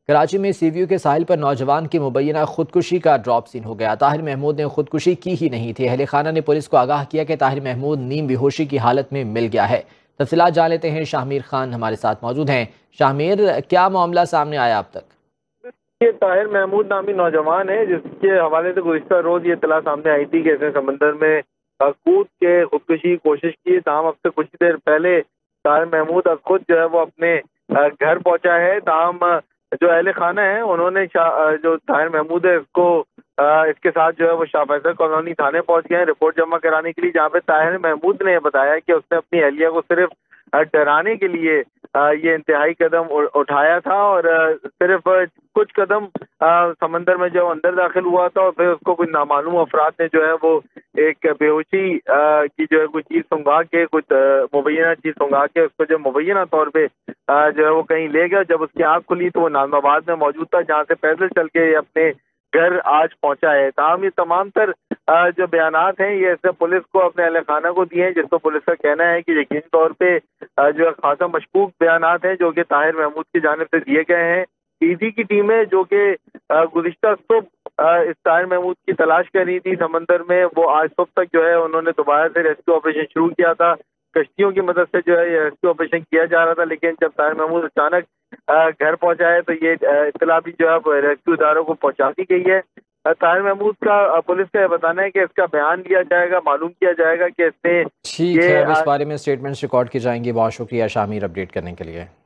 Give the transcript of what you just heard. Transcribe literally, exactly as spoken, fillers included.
کراچی میں سی ویو کے ساحل پر نوجوان کی مبینہ خودکشی کا ڈراپ سین ہو گیا۔ طاہر محمود نے خودکشی کی ہی نہیں تھی۔ اہل خانہ نے پولیس کو آگاہ کیا کہ طاہر محمود نیم بے ہوشی کی حالت میں مل گیا ہے۔ تفصیلات جان لیتے ہیں، شاہمیر خان ہمارے ساتھ موجود ہیں۔ شاہمیر، کیا معاملہ سامنے آیا اب تک؟ یہ طاہر محمود نامی نوجوان ہے جس کے حوالے سے گزشتہ روز یہ اطلاع سامنے آئی تھی کہ اس نے سمندر میں کود کے خودکشی کی کوشش کی، تاہم اب سے کچھ دیر پہلے طاہر محمود اب خود جو ہے وہ اپنے گھر پہنچا ہے۔ تاہم جو اہل خانہ ہیں انہوں نے جو طاہر محمود ہے اس کو اس کے ساتھ جو ہے وہ شاہ فیصل کالونی تھانے پہنچ گئے ہیں رپورٹ جمع کرانے کے لیے، جہاں پہ طاہر محمود نے بتایا کہ اس نے اپنی اہلیہ کو صرف ڈرانے کے لیے یہ انتہائی قدم اٹھایا تھا اور صرف کچھ قدم سمندر میں جو اندر داخل ہوا تھا اور پھر اس کو کچھ نامعلوم افراد نے جو ہے وہ ایک بے ہوشی کی جو ہے کوئی چیز سنگھا کے کچھ مبینہ چیز سنگھا کے اس کو جو مبینہ طور پہ جو ہے وہ کہیں لے گیا۔ جب اس کی آنکھ کھلی تو وہ نام آباد میں موجود تھا، جہاں سے پیدل چل کے اپنے گھر آج پہنچا ہے۔ تاہم یہ تمام تر جو بیانات ہیں یہ اس نے پولیس کو اپنے اہل خانہ کو دیے ہیں، جس کو پولیس کا کہنا ہے کہ یقینی طور پہ جو خاصا مشکوک بیانات ہیں جو کہ طاہر محمود کی جانب سے دیے گئے ہیں۔ ای ڈی کی ٹیمیں جو کہ گزشتہ صبح اس طاہر محمود کی تلاش کر رہی تھی سمندر میں، وہ آج صبح تک جو ہے انہوں نے دوبارہ سے ریسکیو آپریشن شروع کیا تھا۔ کشتیوں کی مدد سے جو ہے یہ ریسکیو آپریشن کیا جا رہا تھا، لیکن جب طاہر محمود اچانک گھر پہنچا ہے تو یہ اطلاع بھی جو ہے ریسکیو اداروں کو پہنچا دی گئی ہے۔ طاہر محمود کا پولیس کا یہ بتانا ہے کہ اس کا بیان لیا جائے گا، معلوم کیا جائے گا کہ اس نے ٹھیک ہے، اب اس بارے میں اسٹیٹمنٹس ریکارڈ کی جائیں گی۔ بہت شکریہ شامیر اپڈیٹ کرنے کے لیے۔